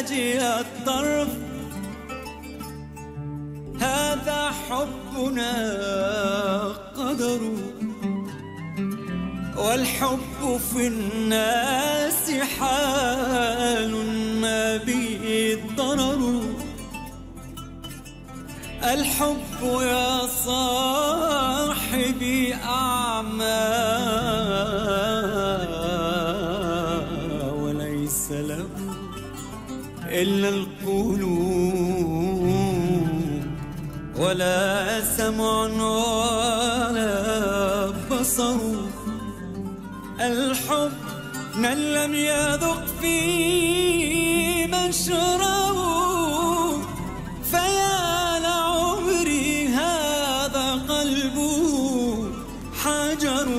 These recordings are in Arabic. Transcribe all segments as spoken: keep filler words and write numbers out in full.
ناجي الطرف، هذا حبنا قدر، والحب في الناس حال ما به الضرر. الحب يا صاحبي أعمى وليس له إلا القلوب، ولا سمع ولا بصر. الحب من لم يذق فيه مشربه، فيا لعمري هذا قلبه حجر.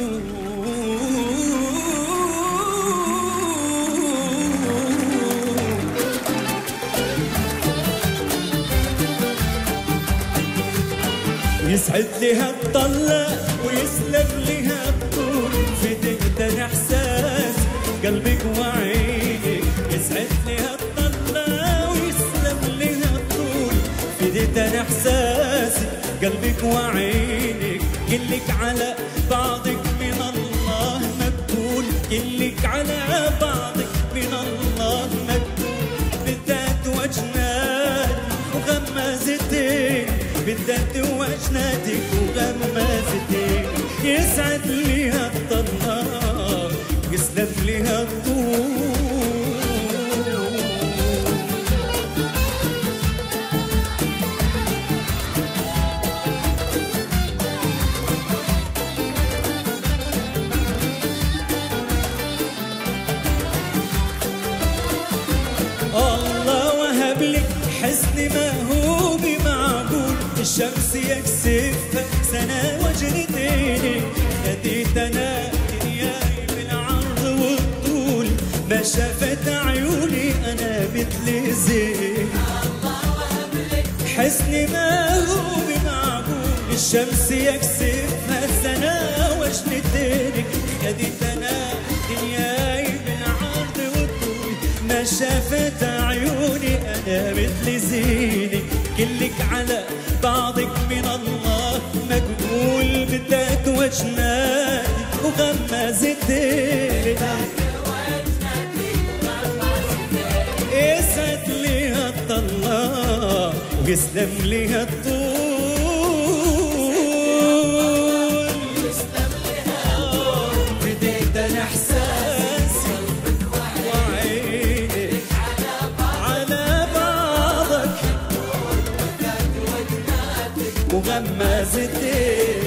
يسعد لها الطلة ويسلم لها الطول، في تقدر احساس قلبك وعينك. يسعد لها الطلة ويسلم لها الطول، في تقدر احساس قلبك وعينك. كلك على بعضك من الله مقبول، كلك على بعضك من الله مقبول. بالذات وجنات وغمازتين، بالذات وجناتك وغمازتين. يسعد ليها الطلة يسلم ليها الطول. الله وهب لك حسن ما هو بمعقول، الشمس يكسفها سنة وجنتين. هديت أنا دنياي بالعرض والطول، ما شافت عيوني أنا مثل زين. الله وهب لك حسن ما هو بمعقول، الشمس يكسفها سنة وجنتين. هديت أنا دنياي بالعرض والطول، ما شافت عيوني أنا مثل زينك. كلك على بعضك من الله مقبول، بالذات وجناتك وغمازتين. يسعد ليها الطلة ويسلم ليها الطول. يسلم ليها الطول، بديت الإحساس وعينك على بعضك وغمازتين.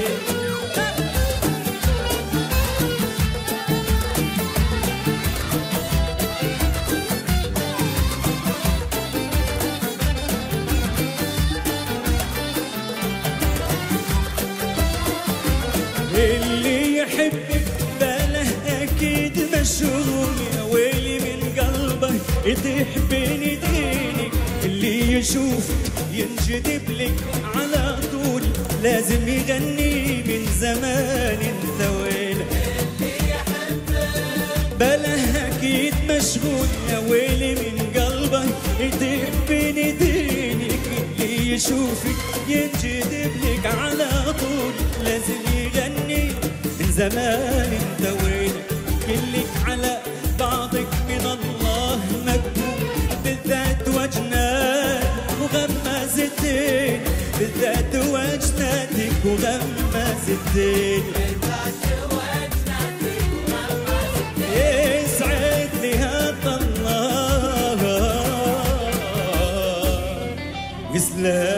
اللي يحبك باله أكيد مشغول، يا ويلي من قلبك تحبني دينك. اللي يشوفك ينجذب لك على طول، لازم يغني من زمان انت ويلك. اللي يحبك باله أكيد مشغول، يا ويلي من قلبك تحبني دينك. اللي يشوفك ينجذب لك على طول، لازم يغني من زمان انت وينك. كلك على بعضك من الله مكتوب، بالذات وجناتك وغمازتين. بالذات وجناتك وغمازتين. يسعد لها الطلة يسلم